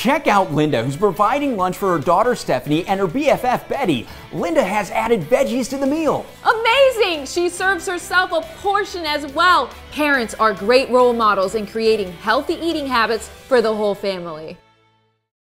Check out Linda, who's providing lunch for her daughter Stephanie and her BFF Betty. Linda has added veggies to the meal. Amazing! She serves herself a portion as well. Parents are great role models in creating healthy eating habits for the whole family.